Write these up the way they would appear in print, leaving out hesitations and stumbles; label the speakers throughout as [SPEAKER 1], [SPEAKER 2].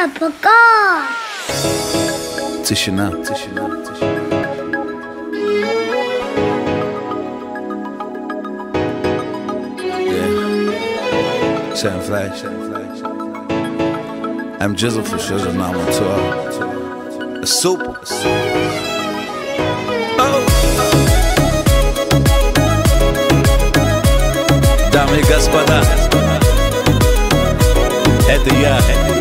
[SPEAKER 1] пока.
[SPEAKER 2] Тишина, тишина, тишина. Yeah. Setting flags, setting flags, setting flags. I'm Jizzle for sure, now I'm on tour. A super. Дамы и господа, это я.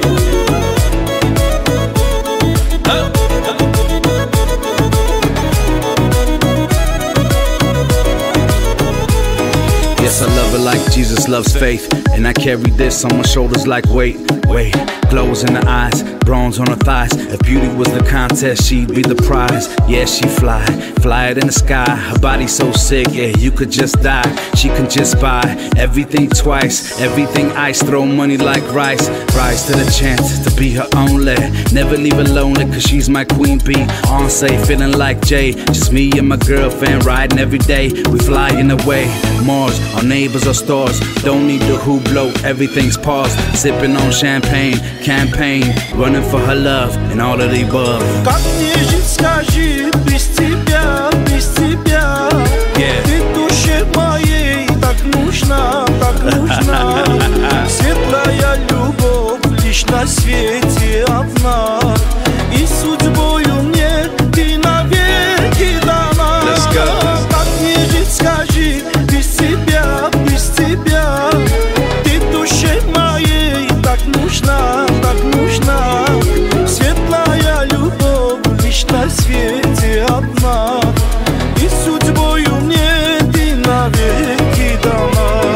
[SPEAKER 2] Yes, I love her like Jesus loves faith, and I carry this on my shoulders like weight. Glows in the eyes, bronze on her thighs. If beauty was the contest, she'd be the prize. Yeah, she fly it in the sky. Her body so sick, yeah, you could just die. She can just buy everything twice, everything ice. Throw money like rice. Rise to the chance to be her only. Never leave her lonely, cause she's my queen bee. On safe, feeling like Jay. Just me and my girlfriend riding every day. We flying away. Mars, our neighbors are stars. Don't need the Hublot, everything's paused. Sipping on champagne, campaign, running for her love and all of the above.
[SPEAKER 3] Как мне жить, скажи, без тебя, без тебя.
[SPEAKER 2] Yeah.
[SPEAKER 3] Ты душе моей так нужна, так нужна. Светлая любовь лишь на свете одна. И судьбою мне ты навеки дана.
[SPEAKER 2] Let's go.
[SPEAKER 3] Как мне жить, скажи, без тебя, без тебя. Ты душе моей так нужна, так нужна. Светлая любовь лишь на свете одна. И судьбою мне ты навеки дана.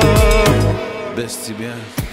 [SPEAKER 2] Без тебя.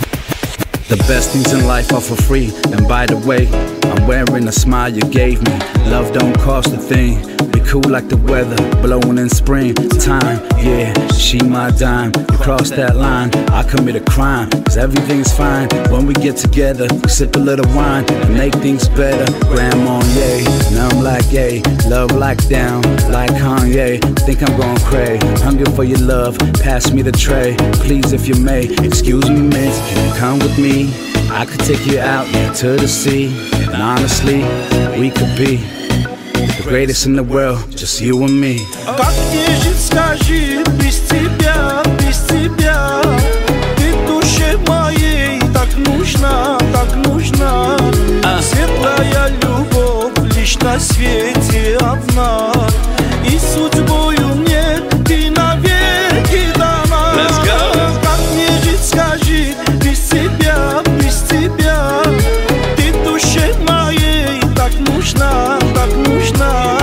[SPEAKER 4] The best things in life are for free. And by the way, I'm wearing a smile you gave me. Love don't cost a thing. Be cool like the weather, blowing in spring time. Yeah, she my dime. You cross that line, I commit a crime. Cause everything's fine when we get together. We sip a little wine and make things better. Grandma, yay, numb like yay. Love like down, like Kanye. Think I'm going cray. Hungry for your love, pass me the tray. Please if you may, excuse me miss, can you come with me? I could take you out to the sea. And honestly, we could be the greatest in the world, just you and me.
[SPEAKER 3] Как мне жить, скажи, без тебя, без тебя. Ты душе моей так нужна, так нужна. Светлая любовь лишь на свете одна. И судьбою мне ты навеки дана.
[SPEAKER 2] Let's go.
[SPEAKER 3] Как мне жить, скажи, без тебя, без тебя. Ты душе моей так нужна, так нужна.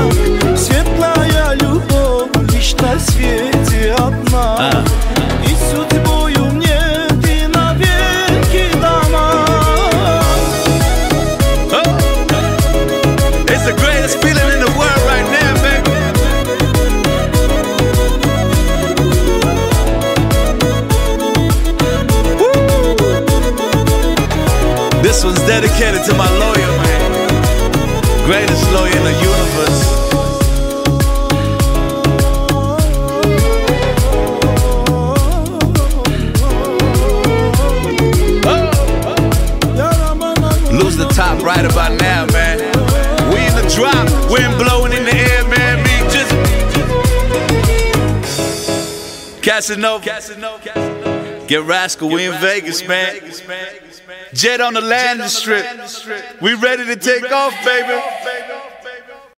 [SPEAKER 3] Светлая любовь лишь на свете одна. И судьбою мне ты навеки дана.
[SPEAKER 2] It's the greatest feeling in the world right now, baby. This one's dedicated to my lawyer, man. Greatest lawyer in the universe. Lose the top right about now, man. We in the drop, wind blowing in the air, man. Me just Casanova, get Rascal. We in Vegas, man. Jet on the landing strip. We ready to take off, baby.